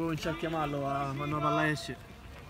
cominciare a chiamarlo quando la palla esce.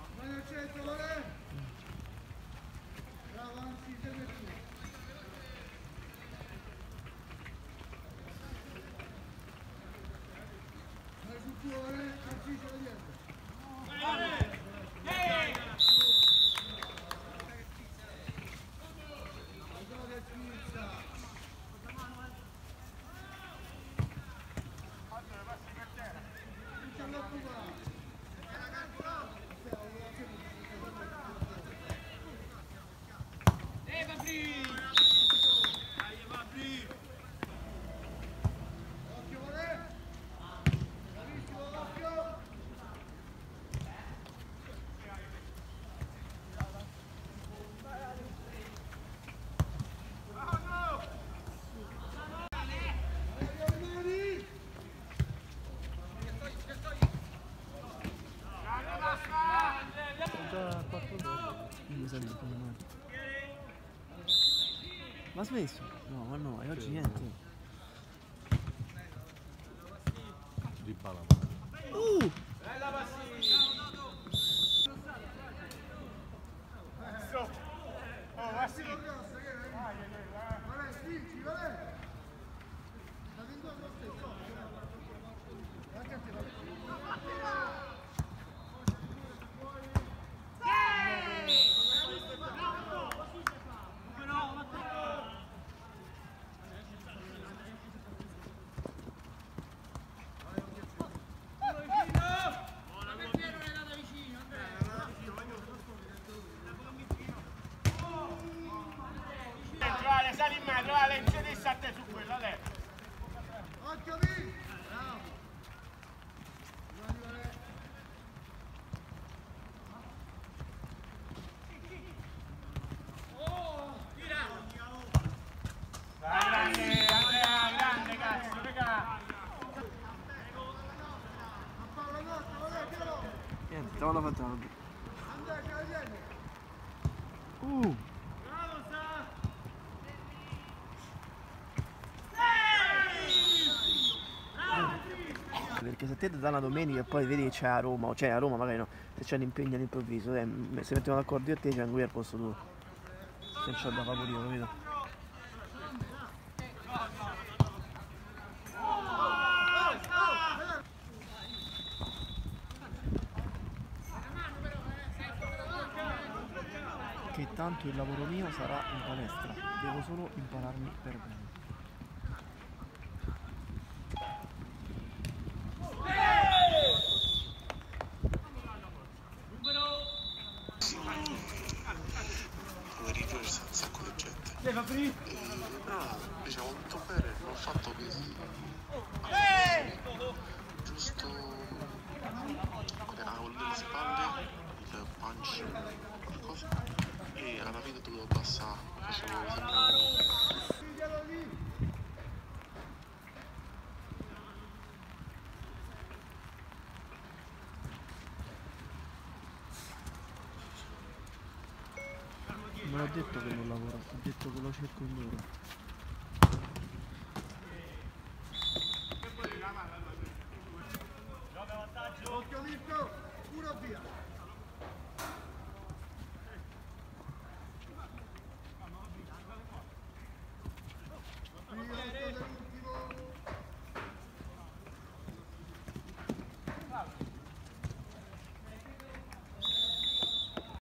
Ma smesso? No, ma no, oggi niente. Di palla. Bella Bassi! Oh, Bassi! Sali in mezzo, vale, inserisci a te su quello, dai. Occhio lì! Bravo! Oh, tira! Dai, grande, Andrea, grande, cazzo, raga! Niente, stavo la facciamo. Andrea, ce la tieni! Bravo, Sa! Perché se te ti dà una domenica e poi vedi che c'è a Roma, o c'è a Roma magari no, se c'è un impegno all'improvviso, se mettiamo d'accordo io e te c'è qui al posto tuo. Se non c'ho da favorire, capito? Che tanto il lavoro mio sarà in palestra, devo solo impararmi per bene. Un sacco di gente. Diciamo tutto bene, non ho fatto pesi. Giusto le spalle, il punch, qualcosa. E alla fine dovevo abbassare, Non ho detto che non lavoro, ho detto che lo cerco in loro.